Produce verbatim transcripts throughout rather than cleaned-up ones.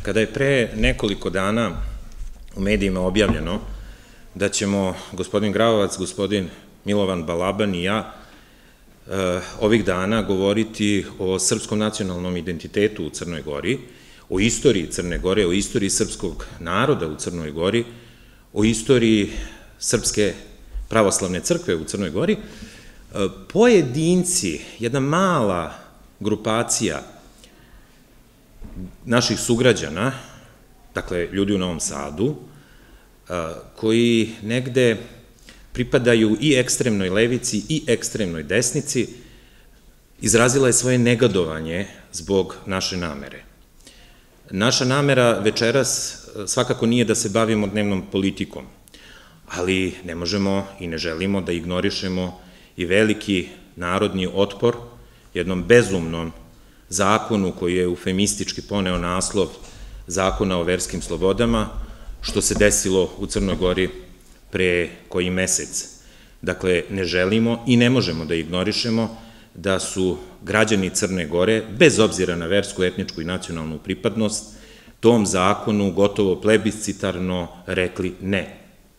Kada je pre nekoliko dana u medijima objavljeno da ćemo gospodin Graovac, gospodin Milovan Balaban i ja ovih dana govoriti o srpskom nacionalnom identitetu u Crnoj Gori, o istoriji Crne Gore, o istoriji srpskog naroda u Crnoj Gori, o istoriji Srpske pravoslavne crkve u Crnoj Gori, pojedinci, jedna mala grupacija naših sugrađana, dakle ljudi u Novom Sadu, koji negde pripadaju i ekstremnoj levici i ekstremnoj desnici, izrazila je svoje negodovanje zbog naše namere. Naša namera večeras svakako nije da se bavimo dnevnom politikom, ali ne možemo i ne želimo da ignorišemo i veliki narodni otpor jednom bezumnom zakonu koji je eufemistički poneo naslov Zakona o verskim slobodama, što se desilo u Crnoj Gori pre koji mesec. Dakle, ne želimo i ne možemo da ignorišemo da su građani Crne Gore, bez obzira na versku, etničku i nacionalnu pripadnost, tom zakonu gotovo plebiscitarno rekli ne.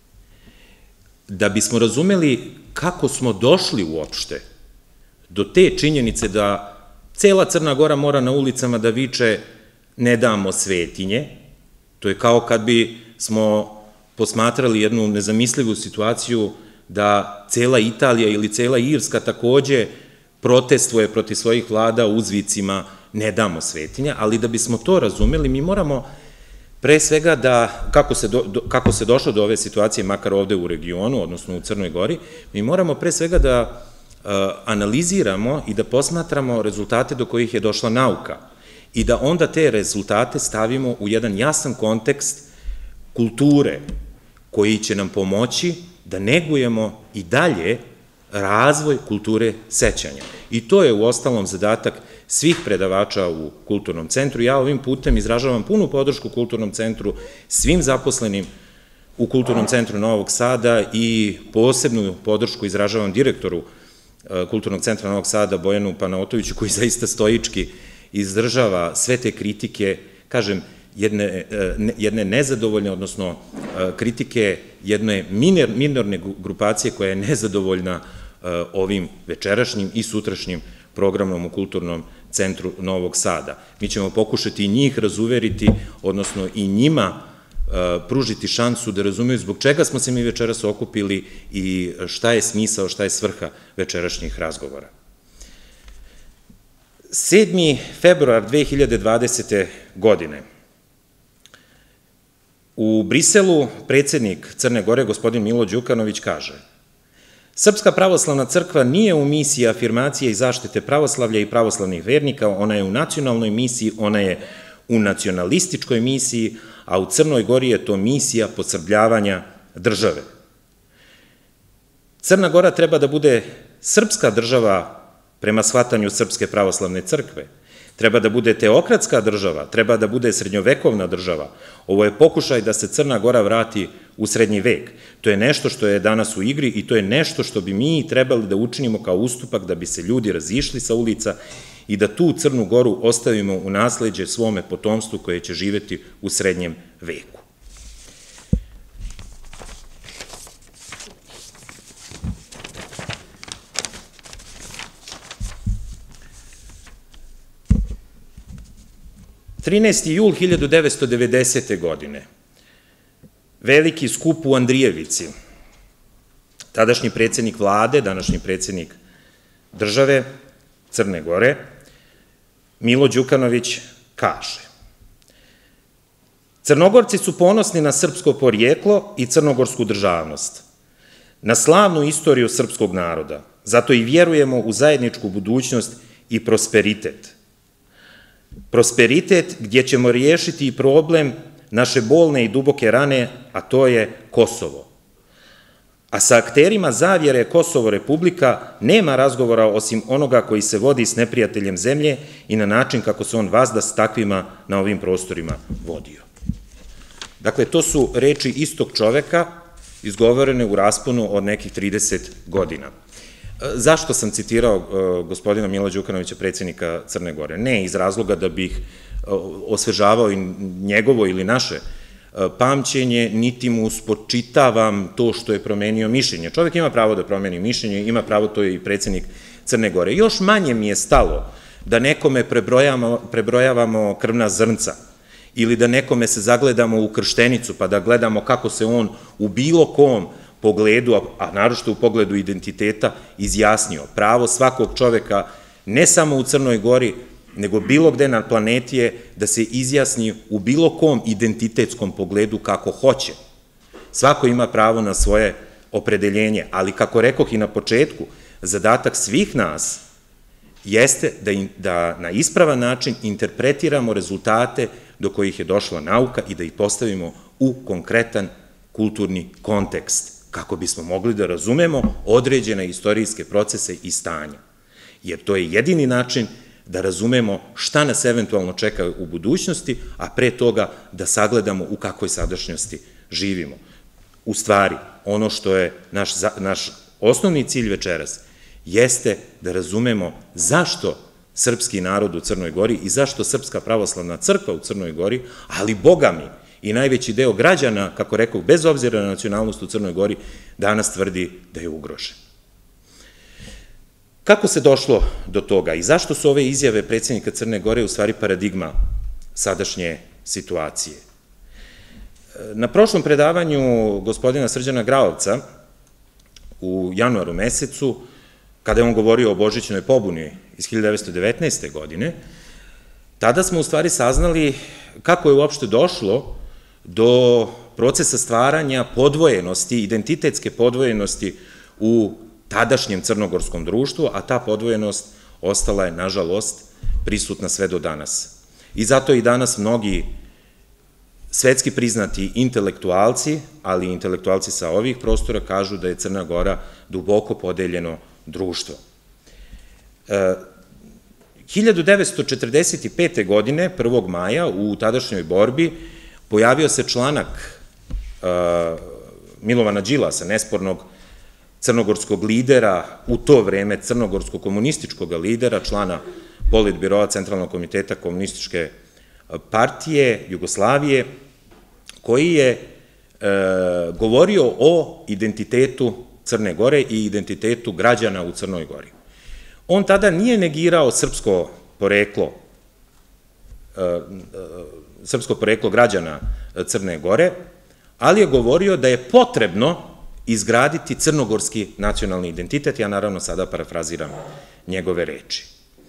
Da bismo razumeli kako smo došli uopšte do te činjenice da cela Crna Gora mora na ulicama da viče ne damo svetinje, to je kao kad bi smo posmatrali jednu nezamislivu situaciju da cela Italija ili cela Irska takođe protestuje protiv svojih vlada uzvicima ne damo svetinja, ali da bismo to razumeli, mi moramo pre svega da, kako se, do, kako se došlo do ove situacije, makar ovde u regionu, odnosno u Crnoj Gori, mi moramo pre svega da uh, analiziramo i da posmatramo rezultate do kojih je došla nauka i da onda te rezultate stavimo u jedan jasan kontekst kulture koji će nam pomoći da negujemo i dalje razvoj kulture sećanja. I to je u ostalom zadatak svih predavača u Kulturnom centru. Ja ovim putem izražavam punu podršku Kulturnom centru, svim zaposlenim u Kulturnom centru Novog Sada i posebnu podršku izražavam direktoru Kulturnog centra Novog Sada, Bojanu Panaotoviću, koji zaista stoički izdržava sve te kritike, kažem, jedne, jedne nezadovoljne, odnosno kritike jedne minorne grupacije koja je nezadovoljna ovim večerašnjim i sutrašnjim programom u Kulturnom centru Novog Sada. Mi ćemo pokušati i njih razuveriti, odnosno i njima pružiti šansu da razumeju zbog čega smo se mi večeras okupili i šta je smisao, šta je svrha večerašnjih razgovora. sedmi februar dve hiljade dvadesete. godine u Briselu predsednik Crne Gore, gospodin Milo Đukanović, kaže: Srpska pravoslavna crkva nije u misiji afirmacije i zaštite pravoslavlja i pravoslavnih vernika, ona je u nacionalnoj misiji, ona je u nacionalističkoj misiji, a u Crnoj Gori je to misija posrbljavanja države. Crna Gora treba da bude srpska država prema shvatanju Srpske pravoslavne crkve, treba da bude teokratska država, treba da bude srednjovekovna država. Ovo je pokušaj da se Crna Gora vrati u srednji vek. To je nešto što je danas u igri i to je nešto što bi mi trebali da učinimo kao ustupak da bi se ljudi razišli sa ulica i da tu Crnu Goru ostavimo u nasleđe svome potomstvu koje će živeti u srednjem veku. trinaesti jul hiljadu devetsto devedesete. godine, veliki skup u Andrijevici, tadašnji predsednik vlade, današnji predsednik države Crne Gore, Milo Đukanović, kaže: Crnogorci su ponosni na srpsko porijeklo i crnogorsku državnost, na slavnu istoriju srpskog naroda, zato i vjerujemo u zajedničku budućnost i prosperitet. Prosperitet gdje ćemo riješiti i problem naše bolne i duboke rane, a to je Kosovo. A sa akterima zavjere Kosovo Republika nema razgovora osim onoga koji se vodi s neprijateljem zemlje i na način kako se on vazda s takvima na ovim prostorima vodio. Dakle, to su reči istog čoveka izgovorene u rasponu od nekih trideset godina. Zašto sam citirao gospodina Mila Đukanovića, predsednika Crne Gore? Ne iz razloga da bih osvežavao i njegovo ili naše pamćenje, niti mu spočitavam to što je promenio mišljenje. Čovjek ima pravo da promeni mišljenje, ima pravo, to je i predsjednik Crne Gore. Još manje mi je stalo da nekome prebrojavamo krvna zrnca ili da nekome se zagledamo u krštenicu pa da gledamo kako se on u bilo kom pogledu, a naročito u pogledu identiteta, izjasnio. Pravo svakog čoveka, ne samo u Crnoj Gori, nego bilo gde na planeti je da se izjasni u bilo kom identitetskom pogledu kako hoće. Svako ima pravo na svoje opredeljenje, ali kako rekoh i na početku, zadatak svih nas jeste da na ispravan način interpretiramo rezultate do kojih je došla nauka i da ih postavimo u konkretan kulturni kontekst, kako bismo mogli da razumemo određene istorijske procese i stanja. Jer to je jedini način da razumemo šta nas eventualno čeka u budućnosti, a pre toga da sagledamo u kakvoj sadašnjosti živimo. U stvari, ono što je naš osnovni cilj večeras jeste da razumemo zašto srpski narod u Crnoj Gori i zašto Srpska pravoslavna crkva u Crnoj Gori, ali Boga mi i najveći deo građana, kako rekao, bez obzira na nacionalnost u Crnoj Gori, danas tvrdi da je ugrožen. Kako se došlo do toga i zašto su ove izjave predsjednika Crne Gore u stvari paradigma sadašnje situacije? Na prošlom predavanju gospodina Srđana Graovca u januaru mesecu, kada je on govorio o Božićnoj pobuni iz hiljadu devetsto devetnaeste. godine, tada smo u stvari saznali kako je uopšte došlo do procesa stvaranja podvojenosti, identitetske podvojenosti u tadašnjem crnogorskom društvu, a ta podvojenost ostala je, nažalost, prisutna sve do danas. I zato i danas mnogi svetski priznati intelektualci, ali i intelektualci sa ovih prostora, kažu da je Crna Gora duboko podeljeno društvo. hiljadu devetsto četrdeset pete. godine, prvog maja, u tadašnjoj borbi, pojavio se članak Milovana Đilasa, nespornog crnogorskog lidera, u to vreme crnogorskog komunističkog lidera, člana Politbiroa Centralnog komiteta komunističke partije Jugoslavije, koji je govorio o identitetu Crne Gore i identitetu građana u Crnoj Gori. On tada nije negirao srpsko poreklo, srpsko poreklo građana Crne Gore, ali je govorio da je potrebno izgraditi crnogorski nacionalni identitet. Ja naravno sada parafraziram njegove reči.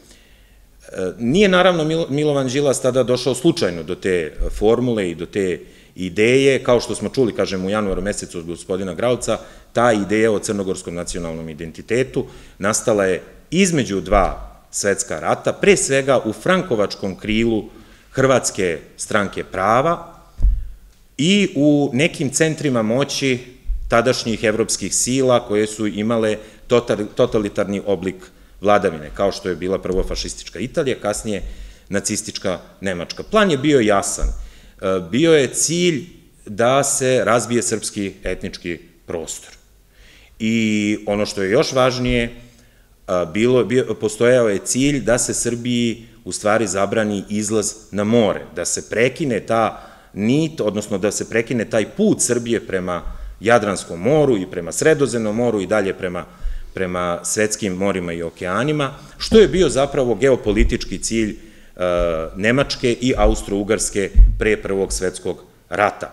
Nije naravno Milovan Đilas tada došao slučajno do te formule i do te ideje, kao što smo čuli, kažem, u januaru mesecu od gospodina Graovca, ta ideja o crnogorskom nacionalnom identitetu nastala je između dva svetska rata, pre svega u frankovačkom krilu Hrvatske stranke prava i u nekim centrima moći tadašnjih evropskih sila koje su imale totalitarni oblik vladavine, kao što je bila prvo fašistička Italija, kasnije nacistička Nemačka. Plan je bio jasan. Bio je cilj da se razbije srpski etnički prostor. I ono što je još važnije, postojao je cilj da se Srbiji u stvari zabrani izlaz na more, da se prekine ta nit, odnosno da se prekine taj put Srbije prema Jadranskom moru i prema Sredozemnom moru i dalje prema svetskim morima i okeanima, što je bio zapravo geopolitički cilj Nemačke i Austro-Ugarske pre Prvog svetskog rata.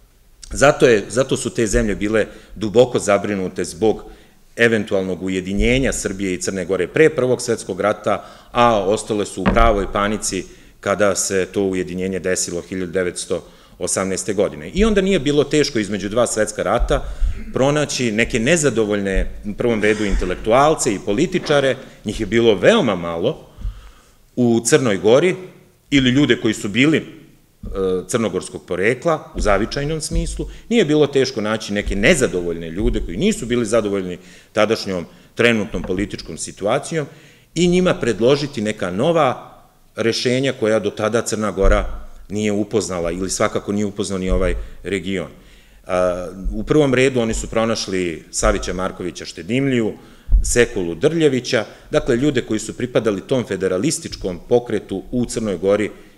Zato su te zemlje bile duboko zabrinute zbog eventualnog ujedinjenja Srbije i Crne Gore pre Prvog svetskog rata, a ostale su u pravoj panici kada se to ujedinjenje desilo hiljadu devetsto osamnaeste. godine. I onda nije bilo teško između dva svetska rata pronaći neke nezadovoljne, u prvom redu intelektualce i političare, njih je bilo veoma malo, u Crnoj Gori, ili ljude koji su bili crnogorskog porekla, u zavičajnom smislu, nije bilo teško naći neke nezadovoljne ljude koji nisu bili zadovoljni tadašnjom trenutnom političkom situacijom i njima predložiti neka nova rešenja koja do tada Crna Gora nije upoznala ili svakako nije upoznao ni ovaj region. U prvom redu oni su pronašli Savića Markovića Štedimliju, Sekulu Drljevića, dakle ljude koji su pripadali tom federalističkom pokretu u Crnoj Gori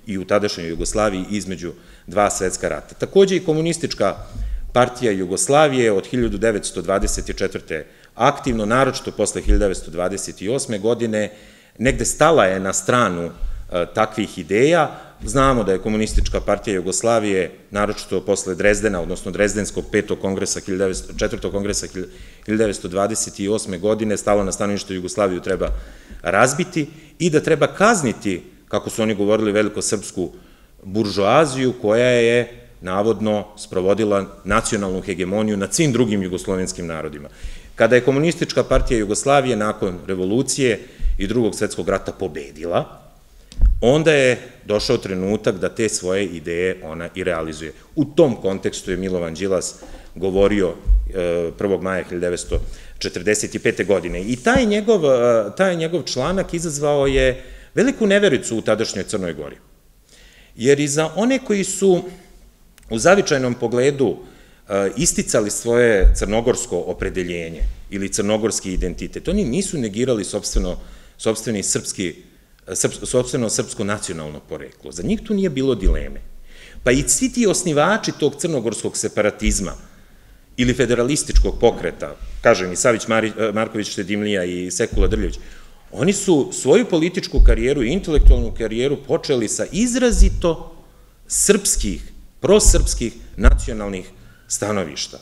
i u tadašnjoj Jugoslaviji između dva svetska rata. Takođe i Komunistička partija Jugoslavije od hiljadu devetsto dvadeset četvrte aktivno, naročito posle hiljadu devetsto dvadeset osme godine, negde stala je na stranu takvih ideja. Znamo da je Komunistička partija Jugoslavije, naročito posle Drezdena, odnosno Drezdenskog petog kongresa, četvrtog kongresa hiljadu devetsto dvadeset osme godine, stala na stanovište Jugoslaviju treba razbiti i da treba kazniti, kako su oni govorili, velikosrpsku buržoaziju koja je navodno sprovodila nacionalnu hegemoniju nad svim drugim jugoslovenskim narodima. Kada je Komunistička partija Jugoslavije nakon revolucije i drugog svetskog rata pobedila, onda je došao trenutak da te svoje ideje ona i realizuje. U tom kontekstu je Milovan Đilas govorio prvog maja hiljadu devetsto četrdeset pete. godine. I taj njegov, taj njegov članak izazvao je veliku nevericu u tadašnjoj Crnoj Gori. Jer i za one koji su u zavičajnom pogledu isticali svoje crnogorsko opredeljenje ili crnogorski identitet, oni nisu negirali sopstveni srpski sopstveno srpsko nacionalno poreklo. Za njih tu nije bilo dileme. Pa i svi ti osnivači tog crnogorskog separatizma ili federalističkog pokreta, kažem i Savić Marković Štedimlija i Sekula Drljević, oni su svoju političku karijeru i intelektualnu karijeru počeli sa izrazito srpskih, prosrpskih nacionalnih stanovišta.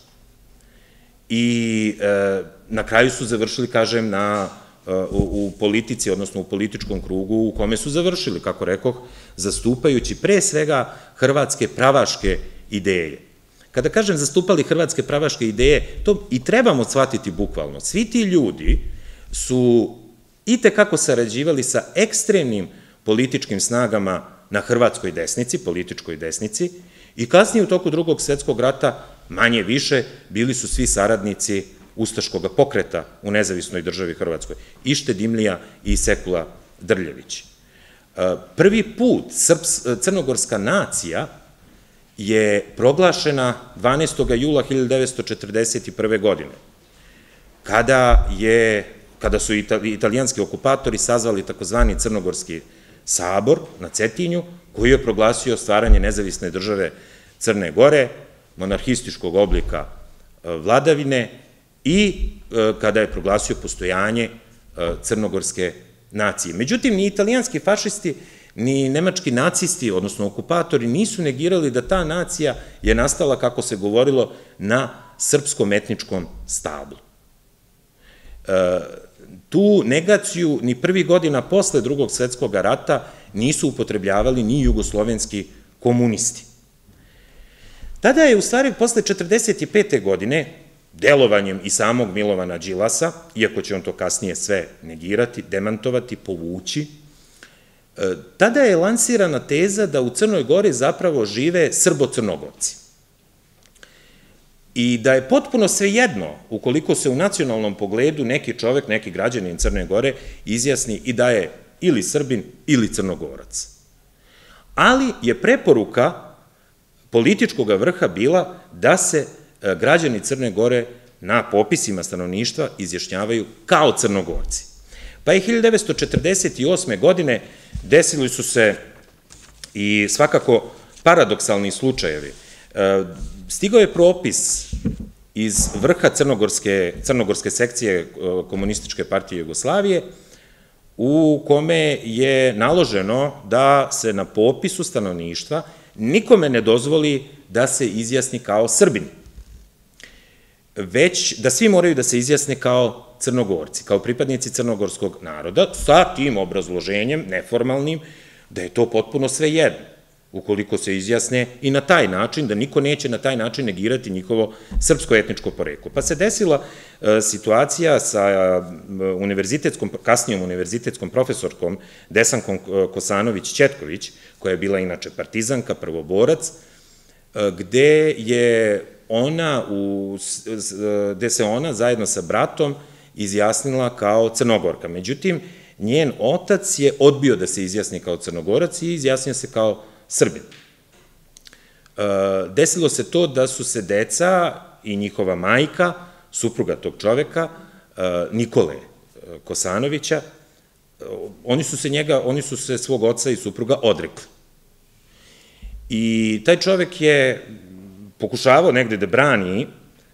I na kraju su završili, kažem, na u politici, odnosno u političkom krugu u kome su završili, kako rekoh, zastupajući pre svega hrvatske pravaške ideje. Kada kažem zastupali hrvatske pravaške ideje, to i trebamo shvatiti bukvalno. Svi ti ljudi su i tekako sarađivali sa ekstremnim političkim snagama na hrvatskoj desnici, političkoj desnici, i kasnije u toku drugog svetskog rata manje više bili su svi saradnici ustaškog pokreta u nezavisnoj državi Hrvatskoj, i Štedimlija i Sekula Drljević. Prvi put crnogorska nacija je proglašena dvanaestog jula hiljadu devetsto četrdeset prve. godine, kada su italijanski okupatori sazvali takozvani Crnogorski sabor na Cetinju, koji je proglasio stvaranje nezavisne države Crne Gore, monarhističkog oblika vladavine, i kada je proglasio postojanje crnogorske nacije. Međutim, ni italijanski fašisti, ni nemački nacisti, odnosno okupatori, nisu negirali da ta nacija je nastala, kako se govorilo, na srpskom etničkom stablu. Tu negaciju ni prvih godina posle drugog svetskog rata nisu upotrebljavali ni jugoslovenski komunisti. Tada je, u stvari, posle četrdeset pete. godine, delovanjem i samog Milovana Đilasa, iako će on to kasnije sve negirati, demantovati, povući, tada je lansirana teza da u Crnoj Gori zapravo žive Srbo-Crnogorci. I da je potpuno svejedno, ukoliko se u nacionalnom pogledu neki čovek, neki građanin Crne Gore izjasni i da je ili Srbin ili Crnogorac. Ali je preporuka političkog vrha bila da se građani Crne Gore na popisima stanovništva izjašnjavaju kao Crnogorci. Pa je hiljadu devetsto četrdeset osme. godine desili su se i svakako paradoksalni slučajevi. Stigao je propis iz vrha crnogorske sekcije Komunističke partije Jugoslavije, u kome je naloženo da se na popisu stanovništva nikome ne dozvoli da se izjasni kao Srbin, već da svi moraju da se izjasne kao Crnogorci, kao pripadnici crnogorskog naroda, sa tim obrazloženjem, neformalnim, da je to potpuno svejedno, ukoliko se izjasne i na taj način, da niko neće na taj način negirati njihovo srpsko-etničko poreklo. Pa se desila situacija sa univerzitetskom, kasnijom univerzitetskom profesorkom Desankom Kosanović-Ćetković, koja je bila inače partizanka, prvoborac, gde je ona, gde se ona zajedno sa bratom izjasnila kao Crnogorka. Međutim, njen otac je odbio da se izjasni kao Crnogorac i izjasnio se kao Srbin. Desilo se to da su se deca i njihova majka, supruga tog čoveka, Nikole Kosanovića, oni su se njega, oni su se svog oca i supruga odrekli. I taj čovek je pokušavao negde da brani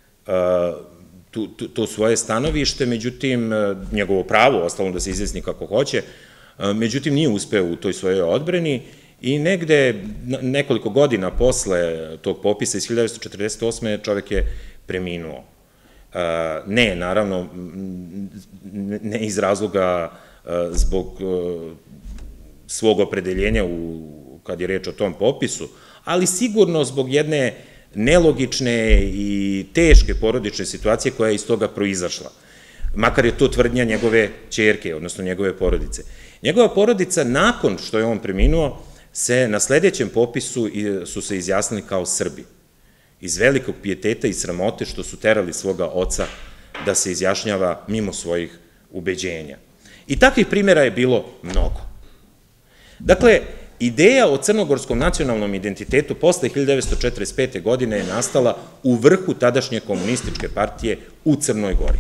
to svoje stanovište, međutim, njegovo pravo, ostalo da se izjasni kako hoće, međutim, nije uspeo u toj svojoj odbrani i negde nekoliko godina posle tog popisa iz hiljadu devetsto četrdeset osme čovek je preminuo. Ne, naravno, ne iz razloga zbog svog opredeljenja kad je reč o tom popisu, ali sigurno zbog jedne nelogične i teške porodične situacije koja je iz toga proizašla. Makar je to tvrdnja njegove ćerke, odnosno njegove porodice. Njegova porodica, nakon što je on preminuo, se na sledećem popisu su se izjasnili kao Srbi. Iz velikog pijeteta i sramote što su terali svoga oca da se izjašnjava mimo svojih ubeđenja. I takvih primjera je bilo mnogo. Dakle, ideja o crnogorskom nacionalnom identitetu posle hiljadu devetsto četrdeset pete. godine je nastala u vrhu tadašnje komunističke partije u Crnoj Gori.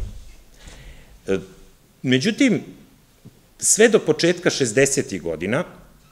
Međutim, sve do početka šezdesetih godina,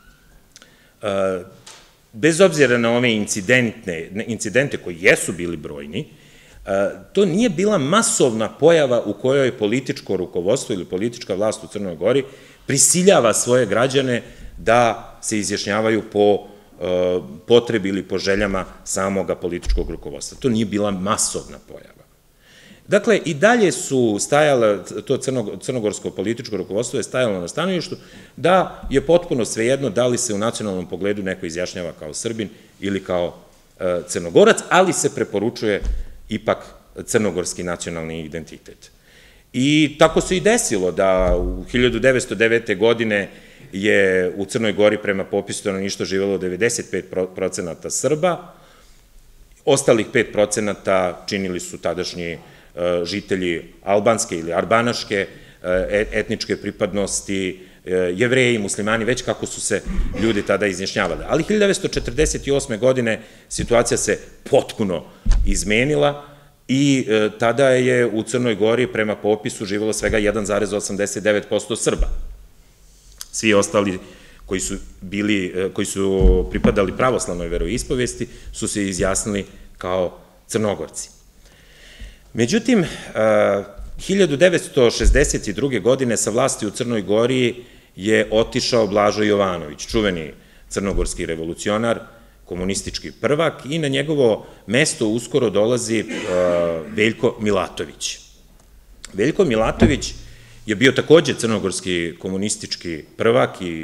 bez obzira na ove incidente koji jesu bili brojni, to nije bila masovna pojava u kojoj političko rukovodstvo ili politička vlast u Crnoj Gori prisiljava svoje građane da se izjašnjavaju po potrebi ili po željama samoga političkog rukovodstva. To nije bila masovna pojava. Dakle, i dalje su stajale, to crnogorsko političko rukovodstvo je stajalo na stanovištu da je potpuno svejedno da li se u nacionalnom pogledu neko izjašnjava kao Srbin ili kao Crnogorac, ali se preporučuje ipak crnogorski nacionalni identitet. I tako se i desilo da u hiljadu devetsto devete. godine je u Crnoj Gori prema popisu stanovništva živelo devedeset pet procenata Srba, ostalih pet procenata činili su tadašnji žitelji albanske ili arbanaške etničke pripadnosti, Jevreji, muslimani, već kako su se ljudi tada izjašnjavali. Ali hiljadu devetsto četrdeset osme. godine situacija se potpuno izmenila i tada je u Crnoj Gori prema popisu živelo svega jedan zarez osamdeset devet posto Srba. Svi ostali koji su bili, koji su pripadali pravoslavnoj veroispovesti su se izjasnili kao Crnogorci. Međutim, hiljadu devetsto šezdeset druge. godine sa vlasti u Crnoj Gori je otišao Blažo Jovanović, čuveni crnogorski revolucionar, komunistički prvak, i na njegovo mesto uskoro dolazi Veljko Milatović. Veljko Milatović je bio takođe crnogorski komunistički prvak i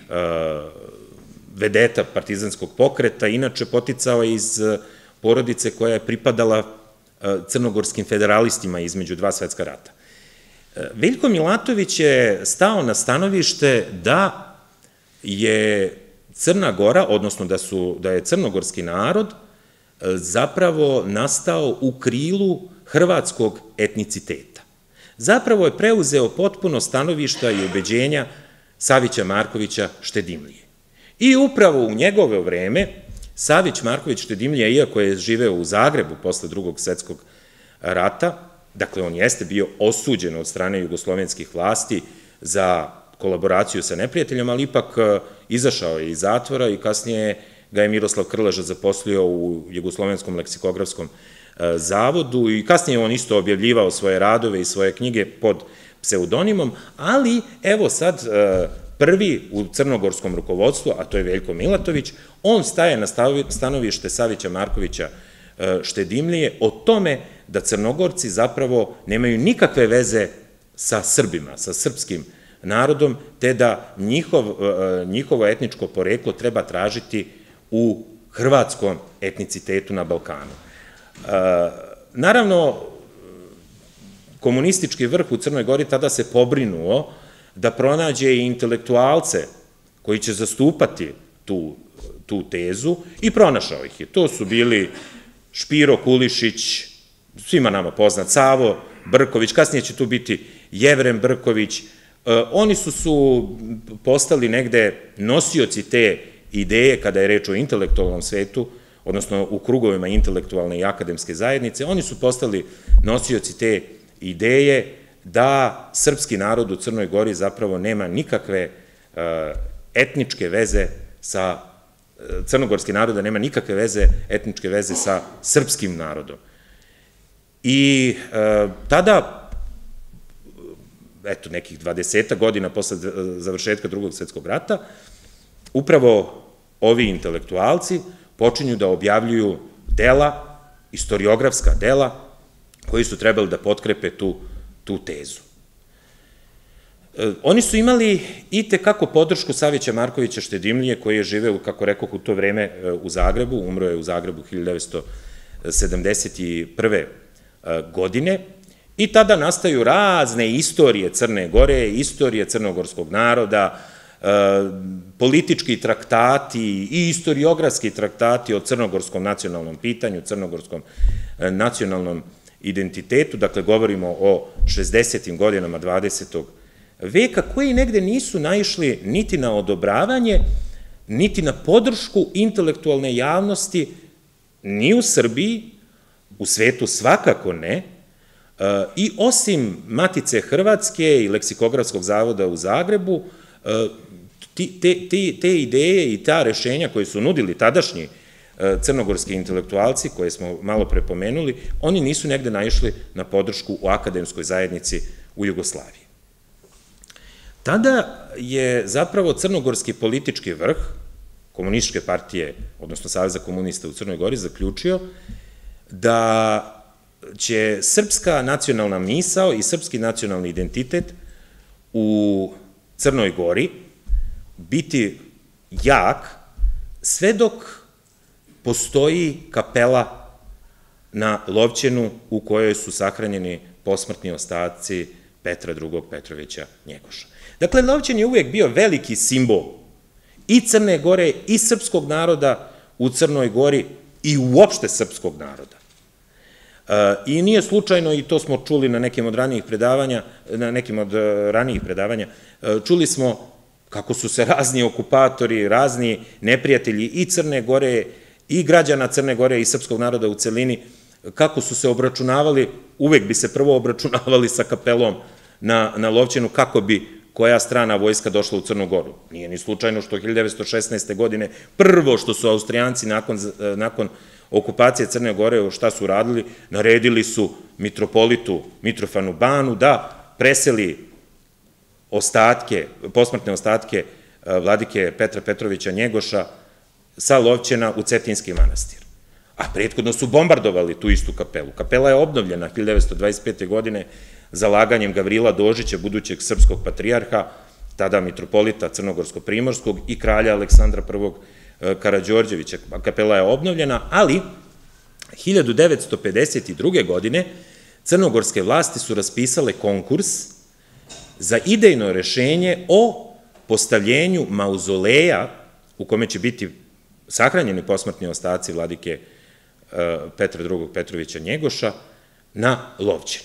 vedeta partizanskog pokreta, inače poticao je iz porodice koja je pripadala crnogorskim federalistima između dva svetska rata. Veljko Milatović je stao na stanovište da je Crna Gora, odnosno da je crnogorski narod zapravo nastao u krilu hrvatskog etniciteta. Zapravo je preuzeo potpuno stanovišta i ubeđenja Savića Markovića Štedimlije. I upravo u njegovo vreme Savić Marković Štedimlija, iako je živeo u Zagrebu posle drugog svetskog rata, dakle on jeste bio osuđen od strane jugoslovenskih vlasti za kolaboraciju sa neprijateljom, ali ipak izašao je iz zatvora i kasnije ga je Miroslav Krleža zaposlio u Jugoslovenskom leksikografskom zavodu i kasnije on isto objavljivao svoje radove i svoje knjige pod pseudonimom, ali evo sad prvi u crnogorskom rukovodstvu, a to je Veljko Milatović, on staje na stanovište Savića Markovića Štedimlije o tome da Crnogorci zapravo nemaju nikakve veze sa Srbima, sa srpskim narodom, te da njihovo etničko poreklo treba tražiti u hrvatskom etnicitetu na Balkanu. Naravno, komunistički vrh u Crnoj Gori tada se pobrinuo da pronađe i intelektualce koji će zastupati tu tezu i pronašao ih je. To su bili Špiro Kulišić, svima nama poznat, Savo Brković, kasnije će tu biti Jevrem Brković. Oni su postali negde nosioci te ideje kada je reč o intelektualnom svetu, odnosno u krugovima intelektualne i akademske zajednice, oni su postali nosioci te ideje da srpski narod u Crnoj Gori zapravo nema nikakve etničke veze sa crnogorski narod da nema nikakve veze, etničke veze sa srpskim narodom. I tada, eto, nekih dvadesetak godina posle završetka Drugog svetskog rata, upravo ovi intelektualci počinju da objavljuju dela, istoriografska dela, koji su trebali da potkrepe tu tezu. Oni su imali i tekako podršku Savića Markovića Štedimlije, koji je živeo, kako rekoh, u to vreme u Zagrebu, umro je u Zagrebu hiljadu devetsto sedamdeset prve godine, i tada nastaju razne istorije Crne Gore, istorije crnogorskog naroda, politički traktati i istoriografski traktati o crnogorskom nacionalnom pitanju, crnogorskom nacionalnom identitetu, dakle govorimo o šezdesetim godinama dvadesetog veka, koji negde nisu naišli niti na odobravanje, niti na podršku intelektualne javnosti, ni u Srbiji, u svetu svakako ne, i osim Matice Hrvatske i Leksikografskog zavoda u Zagrebu, te ideje i ta rešenja koje su nudili tadašnji crnogorski intelektualci, koje smo malo prepomenuli, oni nisu negde naišli na podršku u akademskoj zajednici u Jugoslaviji. Tada je zapravo crnogorski politički vrh Komunističke partije, odnosno Saveza komunista u Crnoj Gori, zaključio da će srpska nacionalna misao i srpski nacionalni identitet u Crnoj Gori biti jak sve dok postoji kapela na Lovćenu u kojoj su sahranjeni posmrtni ostaci Petra drugog Petrovića Njegoša. Dakle, Lovćen je uvek bio veliki simbol i Crne Gore i srpskog naroda u Crnoj Gori i uopšte srpskog naroda. I nije slučajno, i to smo čuli na nekim od ranijih predavanja, na nekim od ranijih predavanja, čuli smo kako su se razni okupatori, razni neprijatelji i Crne Gore, i građana Crne Gore i srpskog naroda u celini, kako su se obračunavali, uvek bi se prvo obračunavali sa kapelom na Lovćenu, kako bi koja strana vojska došla u Crnu Goru. Nije ni slučajno što hiljadu devetsto šesnaeste. godine prvo što su Austrijanci nakon okupacije Crne Gore, šta su radili, naredili su mitropolitu Mitrofanu Banu da preseli ostatke, posmrtne ostatke vladike Petra Petrovića Njegoša sa Lovćena u Cetinski manastir. A prethodno su bombardovali tu istu kapelu. Kapela je obnovljena hiljadu devetsto dvadeset pete. godine zalaganjem Gavrila Dožića, budućeg srpskog patrijarha, tada mitropolita Crnogorsko-Primorskog i kralja Aleksandra prvog. Karađorđevića. Kapela je obnovljena, ali hiljadu devetsto pedeset druge. godine crnogorske vlasti su raspisale konkurs za idejno rešenje o postavljenju mauzoleja u kome će biti sahranjeni posmrtni ostaci vladike Petra drugog Petrovića Njegoša na Lovćenu.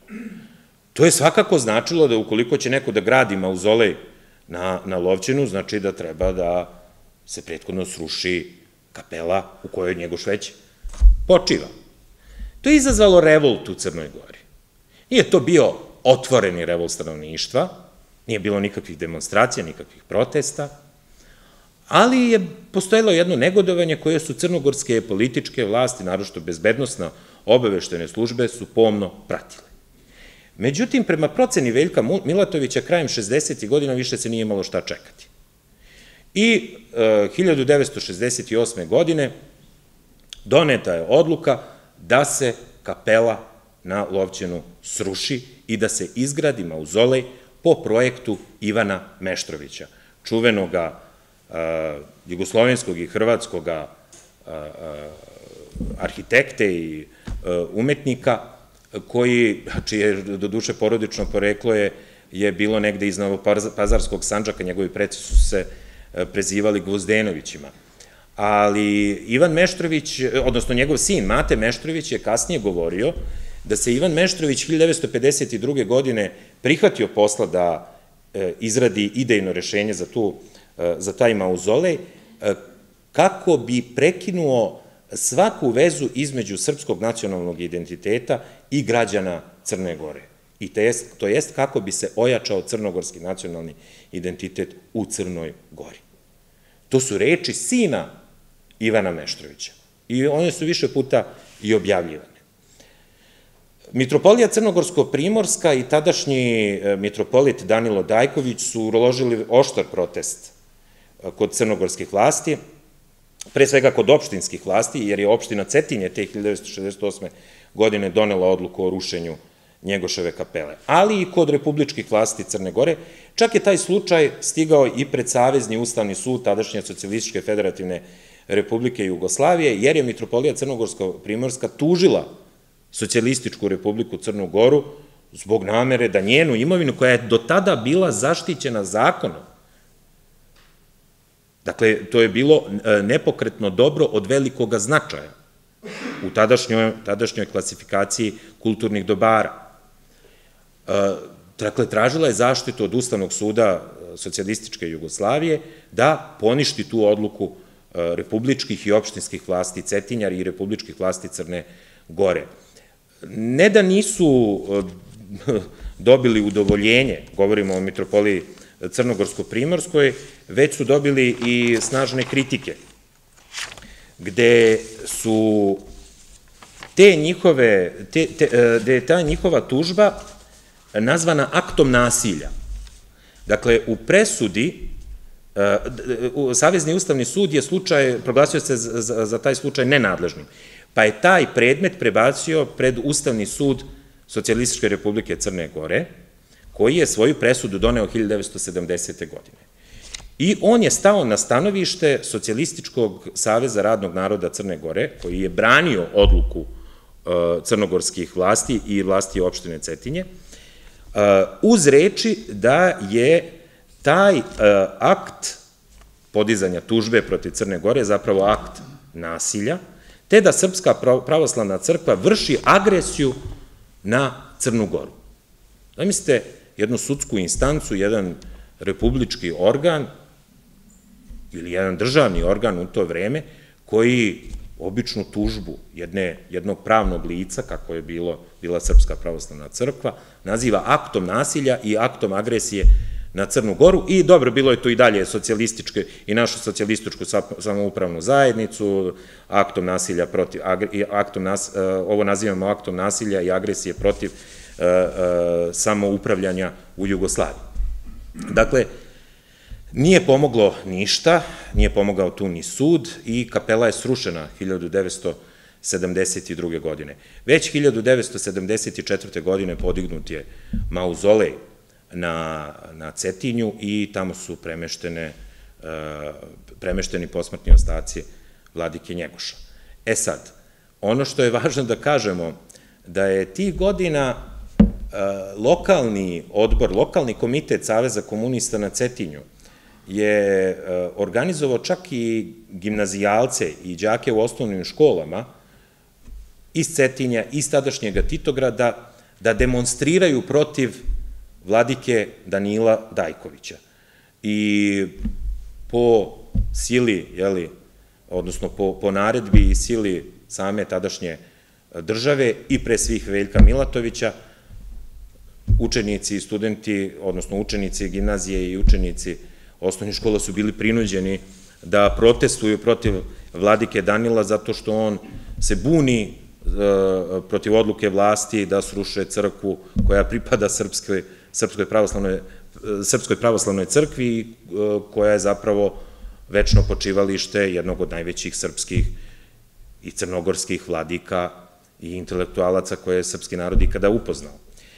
To je svakako značilo da ukoliko će neko da gradi mauzolej na Lovćenu, znači da treba da se prethodno sruši kapela u kojoj Njegoš već počiva. To je izazvalo revolt u Crnoj Gori. Nije to bio otvoreni revolt stanovništva, nije bilo nikakvih demonstracija, nikakvih protesta, ali je postojalo jedno negodovanje koje su crnogorske političke vlasti, naročito bezbednosno obaveštene službe, su pomno pratile. Međutim, prema proceni Veljka Milatovića, krajem šezdesetih godina više se nije imalo šta čekati. I hiljadu devetsto šezdeset osme. godine doneta je odluka da se kapela na Lovćenu sruši i da se izgradi mauzolej po projektu Ivana Meštrovića, čuvenoga jugoslovenskog i hrvatskog arhitekte i umetnika, koji, čije do duše porodično poreklo je bilo negde iz Novopazarskog Sandžaka, njegovi preci su se prezivali Gvozdenovićima. Ali Ivan Meštrović, odnosno njegov sin Mate Meštrović je kasnije govorio da se Ivan Meštrović hiljadu devetsto pedeset druge. godine prihvatio posla da izradi idejno rešenje za taj mauzolej, kako bi prekinuo svaku vezu između srpskog nacionalnog identiteta i građana Crne Gore. To jest kako bi se ojačao crnogorski nacionalni identitet u Crnoj Gori. To su reči sina Ivana Meštrovića. I one su više puta i objavljivane. Mitropolija Crnogorsko-Primorska i tadašnji mitropolit Danilo Dajković su uložili oštar protest kod crnogorskih vlasti, pre svega kod opštinskih vlasti, jer je opština Cetinje te hiljade devetsto šezdeset osme godine donela odluku o rušenju Njegoševe kapele, ali i kod republičkih vlasti Crne Gore. Čak je taj slučaj stigao i pred Savezni ustavni sud tadašnje Socijalističke federativne republike Jugoslavije, jer je mitropolija Crnogorsko-Primorska tužila Socijalističku republiku Crnu Goru zbog namere da njenu imovinu, koja je do tada bila zaštićena zakonom, dakle, to je bilo nepokretno dobro od velikoga značaja u tadašnjoj klasifikaciji kulturnih dobara. Dakle, tražila je zaštitu od Ustavnog suda Socijalističke Jugoslavije da poništi tu odluku republičkih i opštinskih vlasti Cetinja i republičkih vlasti Crne Gore. Ne da nisu dobili udovoljenje, govorimo o mitropoliji Crnogorsko-Primorskoj, već su dobili i snažne kritike, gde su te njihove, gde je ta njihova tužba nazvana aktom nasilja. Dakle, u presudi, Savezni ustavni sud je slučaj, proglasio se za taj slučaj nenadležnim, pa je taj predmet prebacio pred Ustavni sud Socijalističke republike Crne Gore, koji je svoju presudu doneo hiljade devetsto sedamdesete godine. I on je stao na stanovište Socijalističkog saveza radnog naroda Crne Gore, koji je branio odluku crnogorskih vlasti i vlasti opštine Cetinje, uz reči da je taj akt podizanja tužbe protiv Crne Gore zapravo akt nasilja, te da Srpska pravoslavna crkva vrši agresiju na Crnu Goru. Zamislite jednu sudsku instancu, jedan republički organ ili jedan državni organ u to vreme, koji običnu tužbu jednog pravnog lica, kako je bila Srpska pravoslavna crkva, naziva aktom nasilja i aktom agresije na Crnu Goru. I dobro, bilo je to i dalje socijalističke i našu socijalističku samoupravnu zajednicu, aktom nasilja protiv, ovo nazivamo aktom nasilja i agresije protiv samoupravljanja u Jugoslaviji. Dakle, nije pomoglo ništa, nije pomogao tu ni sud i kapela je srušena hiljade devetsto sedamdeset druge godine. Već hiljade devetsto sedamdeset četvrte godine podignut je mauzolej na Cetinju i tamo su premešteni posmrtni ostaci vladike Njegoša. E sad, ono što je važno da kažemo, da je tih godina lokalni odbor, lokalni komitet Saveza komunista na Cetinju je organizovao čak i gimnazijalce i đake u osnovnim školama iz Cetinja, iz tadašnjega Titograda, da demonstriraju protiv vladike Danila Dajkovića. I po sili, odnosno po naredbi i sili same tadašnje države i pre svih Veljka Milatovića, učenici i studenti, odnosno učenici gimnazije i učenici osnovnih škola su bili prinuđeni da protestuju protiv vladike Danila zato što on se buni protiv odluke vlasti da sruše crkvu koja pripada Srpskoj pravoslavnoj crkvi, koja je zapravo večno počivalište jednog od najvećih srpskih i crnogorskih vladika i intelektualaca koje je srpski narod ikada upoznao.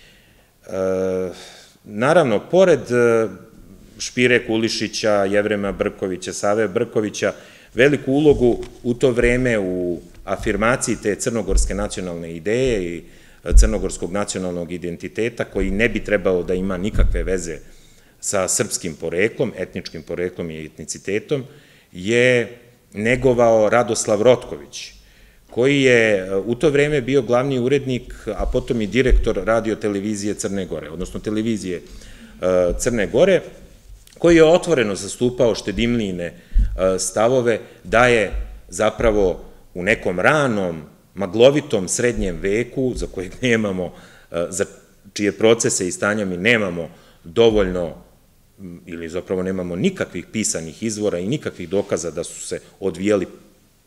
Naravno, pored Špire Kulišića, Jevrema Brkovića, Save Brkovića, veliku ulogu u to vreme u afirmaciji te crnogorske nacionalne ideje i crnogorskog nacionalnog identiteta, koji ne bi trebalo da ima nikakve veze sa srpskim poreklom, etničkim poreklom i etnicitetom, je negovao Radoslav Rotković, koji je u to vreme bio glavni urednik, a potom i direktor radio televizije Crne Gore, odnosno televizije Crne Gore, koji je otvoreno zastupao štedimljine stavove da je zapravo u nekom ranom, maglovitom srednjem veku, za kojeg nemamo, za čije procese i stanja mi nemamo dovoljno, ili zapravo nemamo nikakvih pisanih izvora i nikakvih dokaza da su se odvijali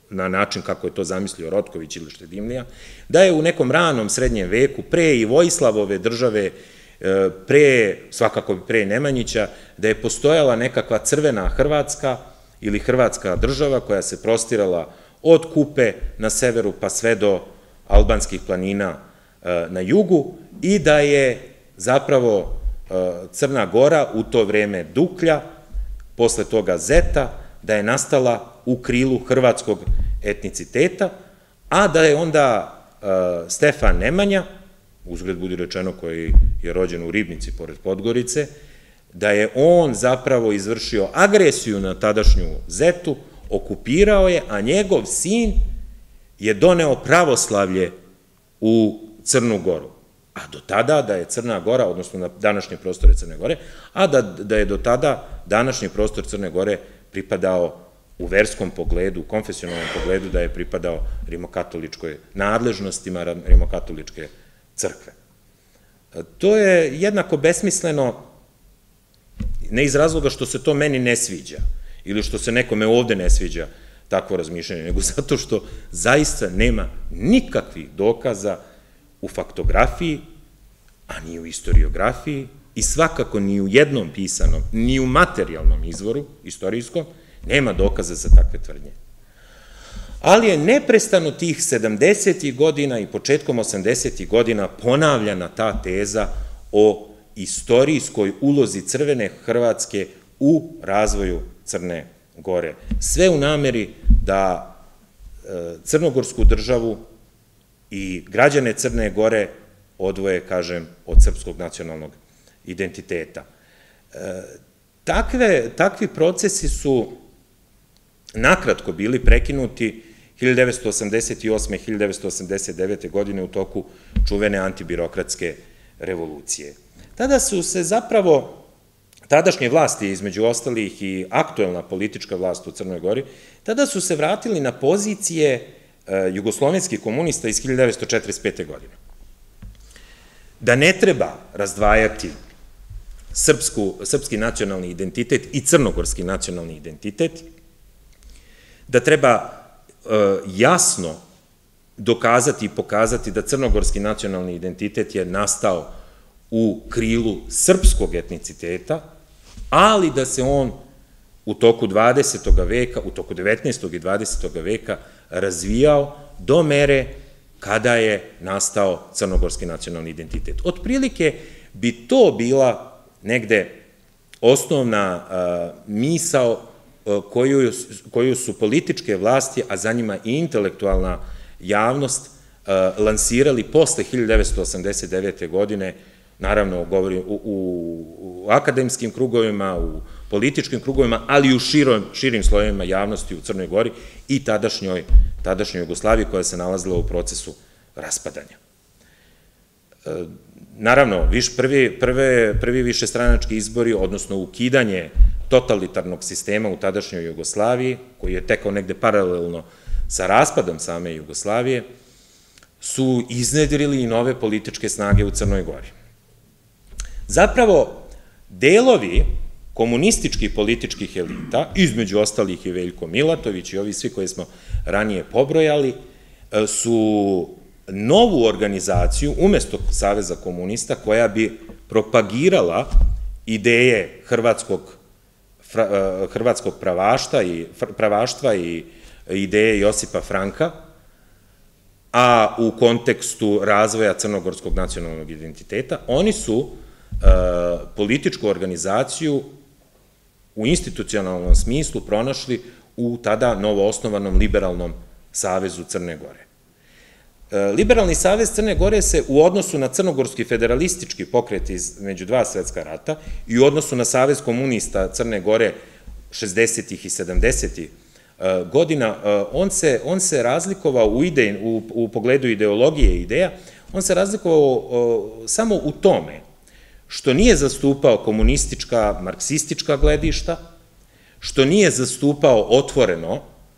na način kako je to zamislio Rotković ili Štedimlija, da je u nekom ranom srednjem veku, pre i Vojslavove države, pre, svakako pre Nemanjića, da je postojala nekakva crvena Hrvatska ili Hrvatska država koja se prostirala od Kupe na severu pa sve do albanskih planina na jugu i da je zapravo Crna Gora u to vreme Duklja, posle toga Zeta, da je nastala u krilu hrvatskog etniciteta, a da je onda Stefan Nemanja, uzgled budi rečeno koji je rođen u Ribnici pored Podgorice, da je on zapravo izvršio agresiju na tadašnju Zetu, okupirao je, a njegov sin je doneo pravoslavlje u Crnu Goru. A do tada da je Crna Gora, odnosno na današnje prostore Crne Gore, a da je do tada današnji prostor Crne Gore pripadao u verskom pogledu, u konfesionalnom pogledu, da je pripadao rimokatoličkoj nadležnostima rimokatoličke crkve. To je jednako besmisleno, ne iz razloga što se to meni ne sviđa, ili što se nekome ovde ne sviđa takvo razmišljanje, nego zato što zaista nema nikakvih dokaza u faktografiji, a ni u istoriografiji, i svakako ni u jednom pisanom, ni u materijalnom izvoru, istorijskom, nema dokaza za takve tvrdnje. Ali je neprestano tih sedamdesetih godina i početkom osamdesetih godina ponavljana ta teza o istorijskoj ulozi crvene Hrvatske u razvoju Crne Gore. Sve u nameri da crnogorsku državu i građane Crne Gore odvoje, kažem, od srpskog nacionalnog identiteta. Takvi procesi su nakratko bili prekinuti hiljadu devetsto osamdeset osme. i hiljadu devetsto osamdeset devete. godine u toku čuvene antibirokratske revolucije. Tada su se zapravo tadašnje vlasti, između ostalih i aktuelna politička vlast u Crnoj Gori, tada su se vratili na pozicije jugoslovenskih komunista iz hiljadu devetsto četrdeset pete. godine. Da ne treba razdvajati srpski nacionalni identitet i crnogorski nacionalni identitet, da treba jasno dokazati i pokazati da crnogorski nacionalni identitet je nastao u krilu srpskog etniciteta, ali da se on u toku dvadesetog veka, u toku devetnaestog i dvadesetog veka razvijao do mere kada je nastao crnogorski nacionalni identitet. Otprilike bi to bila negde osnovna misao koju su političke vlasti, a za njima i intelektualna javnost, lansirali posle hiljadu devetsto osamdeset devete. godine, naravno govorim u akademskim krugovima, u političkim krugovima, ali i u širim slojevima javnosti u Crnoj Gori i tadašnjoj Jugoslaviji koja se nalazila u procesu raspadanja. Naravno, prvi višestranački izbori, odnosno ukidanje totalitarnog sistema u tadašnjoj Jugoslaviji, koji je tekao negde paralelno sa raspadom same Jugoslavije, su iznedrili i nove političke snage u Crnoj Gori. Zapravo, delovi komunističkih političkih elita, između ostalih i Veljko Milatović i ovi svi koje smo ranije pobrojali, su novu organizaciju, umesto Saveza komunista, koja bi propagirala ideje hrvatskog pravaštva i ideje Josipa Franka, a u kontekstu razvoja crnogorskog nacionalnog identiteta, oni su političku organizaciju u institucionalnom smislu pronašli u tada novoosnovanom Liberalnom savezu Crne Gore. Liberalni savez Crne Gore se u odnosu na crnogorski federalistički pokret između dva svetska rata i u odnosu na Savez komunista Crne Gore šezdesetih i sedamdesetih godina, on se razlikovao u pogledu ideologije i ideja, on se razlikovao samo u tome što nije zastupao komunistička, marksistička gledišta, što nije zastupao otvoreno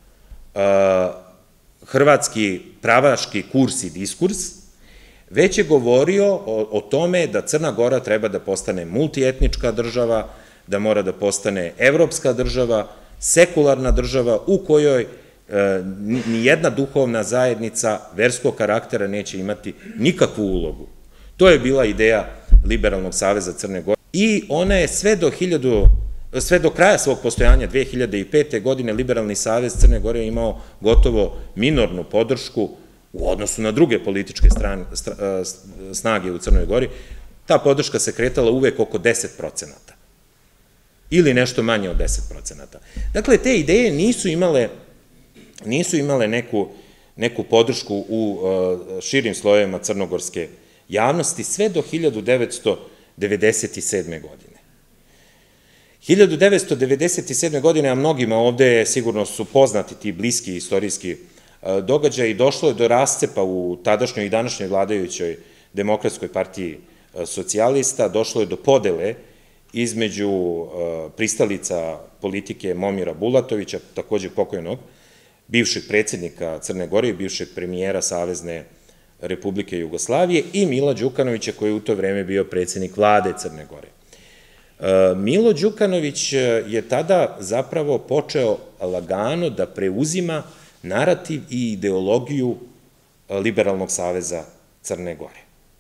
hrvatski pravaški kurs i diskurs, već je govorio o tome da Crna Gora treba da postane multietnička država, da mora da postane evropska država, sekularna država u kojoj nijedna duhovna zajednica verskog karaktera neće imati nikakvu ulogu. To je bila ideja Liberalnog saveza Crne Gore i ona je sve do hiljadu Sve do kraja svog postojanja dve hiljade pete. godine Liberalni savez Crne Gore je imao gotovo minornu podršku u odnosu na druge političke snage u Crnoj Gori. Ta podrška se kretala uvek oko deset procenata ili nešto manje od deset procenata. Dakle, te ideje nisu imale nisu imale neku, neku podršku u širim slojevima crnogorske javnosti sve do hiljadu devetsto devedeset sedme. godine. hiljadu devetsto devedeset sedme. godine, a mnogima ovde sigurno su poznati ti bliski istorijski događaji, došlo je do rascepa u tadašnjoj i današnjoj vladajućoj Demokratskoj partiji socijalista, došlo je do podele između pristalica politike Momira Bulatovića, takođe pokojnog, bivšeg predsjednika Crne Gore i bivšeg premijera Savezne Republike Jugoslavije i Mila Đukanovića koji je u to vreme bio predsjednik vlade Crne Gore. Milo Đukanović je tada zapravo počeo lagano da preuzima narativ i ideologiju Liberalnog saveza Crne Gore.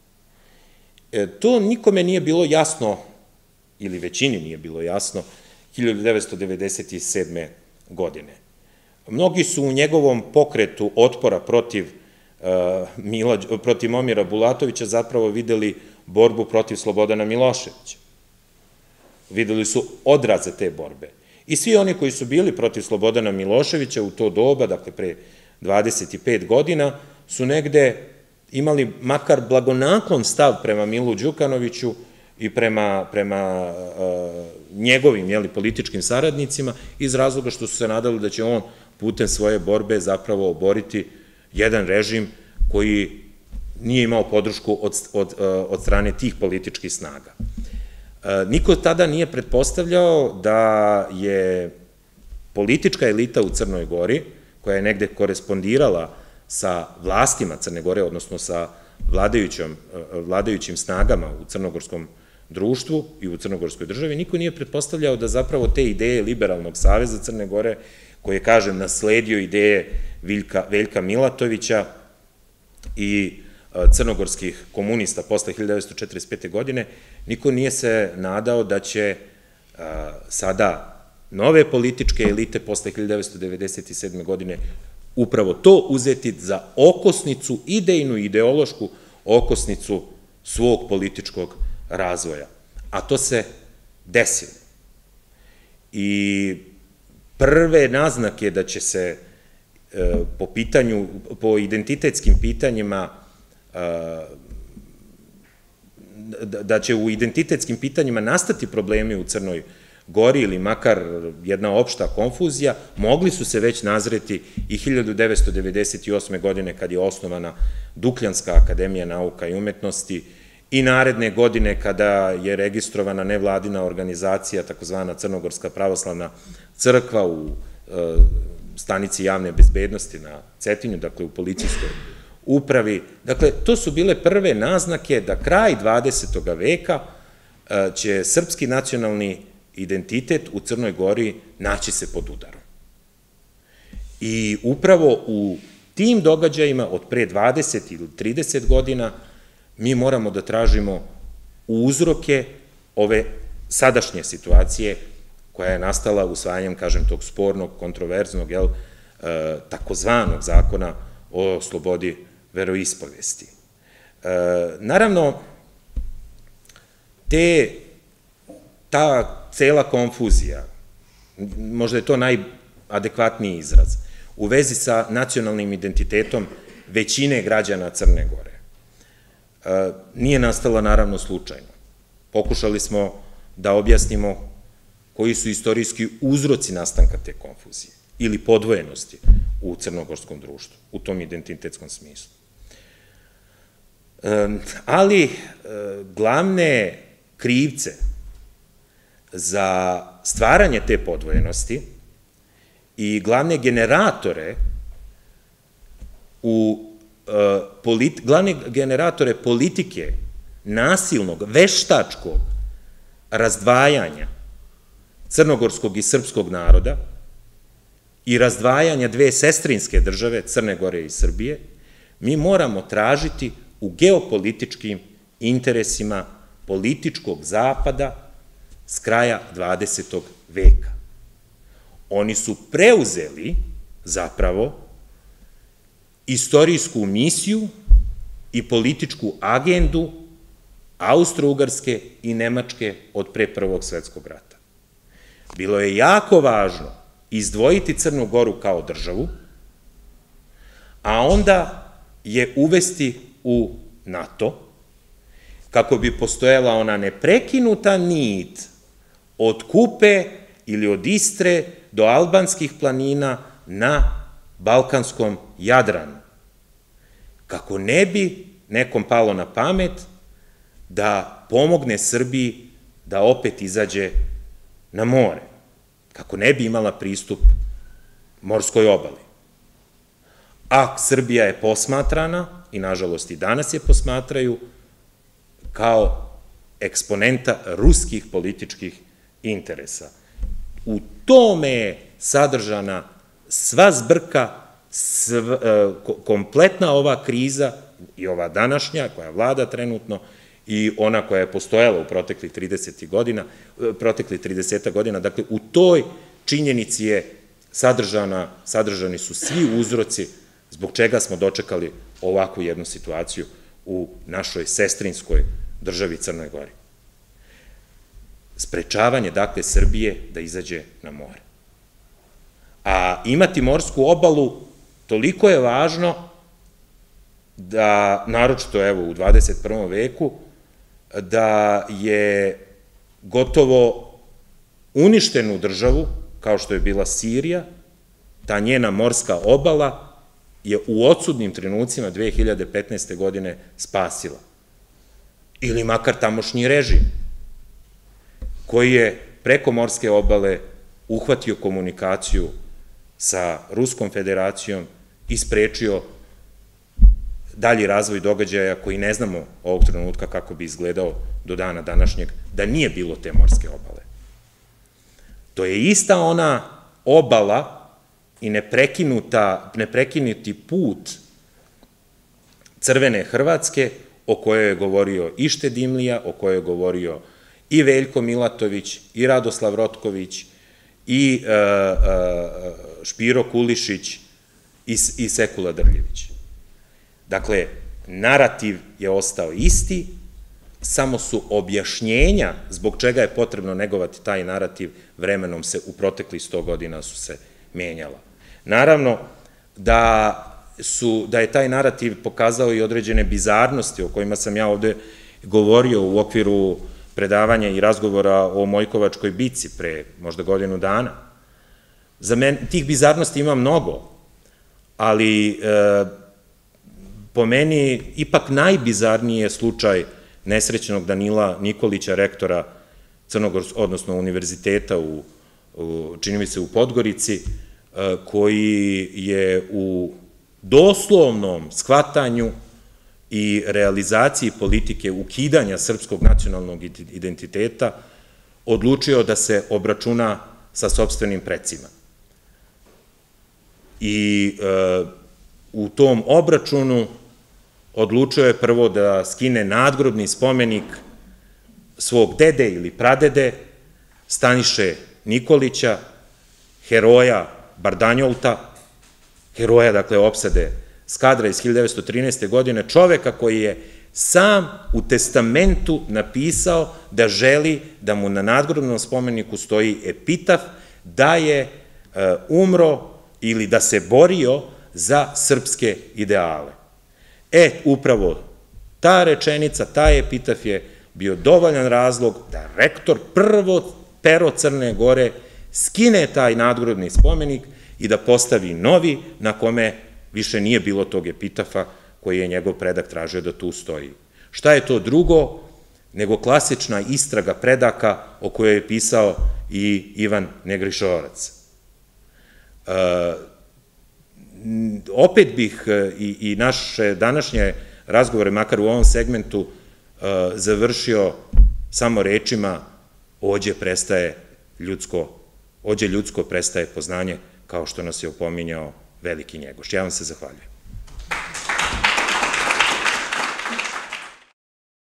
To nikome nije bilo jasno, ili većini nije bilo jasno, hiljadu devetsto devedeset sedme. godine. Mnogi su u njegovom pokretu otpora protiv protiv Momira Bulatovića zapravo videli borbu protiv Slobodana Miloševića. Videli su odraze te borbe. I svi oni koji su bili protiv Slobodana Miloševića u to doba, dakle pre dvadeset pet godina, su negde imali makar blagonaklon stav prema Milu Đukanoviću i prema njegovim političkim saradnicima iz razloga što su se nadali da će on putem svoje borbe zapravo oboriti jedan režim koji nije imao podršku od strane tih političkih snaga. Niko tada nije pretpostavljao da je politička elita u Crnoj Gori, koja je negde korespondirala sa vlastima Crne Gore, odnosno sa vladajućim snagama u crnogorskom društvu i u crnogorskoj državi, niko nije pretpostavljao da zapravo te ideje Liberalnog saveza Crne Gore, koje je, kažem, nasledio ideje Veljka Milatovića i crnogorskih komunista posle hiljadu devetsto četrdeset pete. godine, niko nije se nadao da će sada nove političke elite posle hiljadu devetsto devedeset sedme. godine upravo to uzeti za okosnicu, idejnu i ideološku okosnicu svog političkog razvoja. A to se desilo. I prve naznake da će se po pitanju, po identitetskim pitanjima, da će u identitetskim pitanjima nastati problemi u Crnoj Gori ili makar jedna opšta konfuzija, mogli su se već nazreti i hiljadu devetsto devedeset osme. godine kad je osnovana Dukljanska akademija nauka i umetnosti i naredne godine kada je registrovana nevladina organizacija, takozvana Crnogorska pravoslavna crkva u stanici javne bezbednosti na Cetinju, dakle u policijskoj upravi. Dakle, to su bile prve naznake da kraj dvadesetog veka će srpski nacionalni identitet u Crnoj Gori naći se pod udarom. I upravo u tim događajima od pre dvadeset ili trideset godina mi moramo da tražimo uzroke ove sadašnje situacije koja je nastala usvajanjem, kažem, tog spornog, kontroverznog, takozvanog zakona o slobodi veroispovesti. Naravno, te, ta cela konfuzija, možda je to najadekvatniji izraz, u vezi sa nacionalnim identitetom većine građana Crne Gore, nije nastala naravno slučajno. Pokušali smo da objasnimo koji su istorijski uzroci nastanka te konfuzije ili podvojenosti u crnogorskom društvu, u tom identitetskom smislu. Ali glavne krivce za stvaranje te podvojenosti i glavne generatore u glavne generatore politike nasilnog, veštačkog razdvajanja crnogorskog i srpskog naroda i razdvajanja dve sestrinske države, Crne Gore i Srbije, mi moramo tražiti u geopolitičkim interesima političkog zapada s kraja dvadesetog veka. Oni su preuzeli, zapravo, istorijsku misiju i političku agendu Austro-Ugarske i Nemačke od pre Prvog svetskog rata. Bilo je jako važno izdvojiti Crnu Goru kao državu, a onda je uvesti u NATO, kako bi postojala ona neprekinuta nit od Kupe ili od Istre do albanskih planina na Balkanskom Jadranu. Kako ne bi nekom palo na pamet da pomogne Srbiji da opet izađe na more, kako ne bi imala pristup morskoj obali. A Srbija je posmatrana, i nažalost i danas je posmatraju, kao eksponenta ruskih političkih interesa. U tome je sadržana sva zbrka, kompletna ova kriza i ova današnja koja vlada trenutno i ona koja je postojala u proteklih trideset godina, proteklih trideset godina, dakle u toj činjenici je sadržana, sadržani su svi uzroci zbog čega smo dočekali ovakvu jednu situaciju u našoj sestrinskoj državi Crnoj Gori. Sprečavanje, dakle, Srbije da izađe na more. A imati morsku obalu toliko je važno da, naročito evo u dvadeset prvom veku, da je gotovo uništenu državu, kao što je bila Sirija, ta njena morska obala je u odsudnim trenucima dve hiljade petnaeste godine spasila. Ili makar tamošnji režim, koji je preko morske obale uhvatio komunikaciju sa Ruskom federacijom i sprečio dalji razvoj događaja koji ne znamo ovog trenutka kako bi izgledao do dana današnjeg, da nije bilo te morske obale. To je ista ona obala i neprekinuti put crvene Hrvatske o kojoj je govorio i Štedimlija, o kojoj je govorio i Veljko Milatović, i Radoslav Rotković, i Špiro Kulišić, i Sekula Drljević. Dakle, narativ je ostao isti, samo su objašnjenja zbog čega je potrebno negovati taj narativ vremenom se u proteklih sto godina su se menjala. Naravno da je taj narativ pokazao i određene bizarnosti o kojima sam ja ovde govorio u okviru predavanja i razgovora o Mojkovačkoj bici pre možda godinu dana. Za mene tih bizarnosti ima mnogo, ali po meni ipak najbizarniji je slučaj nesrećenog Danila Nikolića, rektora Crnogorskog, odnosno univerziteta u, čini mi se, u Podgorici, koji je u doslovnom shvatanju i realizaciji politike ukidanja srpskog nacionalnog identiteta odlučio da se obračuna sa sopstvenim precima. I u tom obračunu odlučio je prvo da skine nadgrobni spomenik svog dede ili pradede, Staniše Nikolića, heroja Bardanjolta, heroja, dakle, opsade Skadra iz hiljade devetsto trinaeste. godine, čoveka koji je sam u testamentu napisao da želi da mu na nadgrobnom spomeniku stoji epitaf da je umro ili da se borio za srpske ideale. E, upravo ta rečenica, taj epitaf je bio dovoljan razlog da rektor prvo pero Crne Gore skine taj nadgrobni spomenik i da postavi novi na kome više nije bilo tog epitafa koji je njegov predak tražio da tu stoji. Šta je to drugo nego klasična istraga predaka o kojoj je pisao i Ivan Negrišorac. Opet bih i naše današnje razgovore, makar u ovom segmentu, završio samo rečima: ođe prestaje ljudsko, ođe ljudsko prestaje poznanje kao što nas je opominjao veliki Njegoš. Ja vam se zahvaljujem.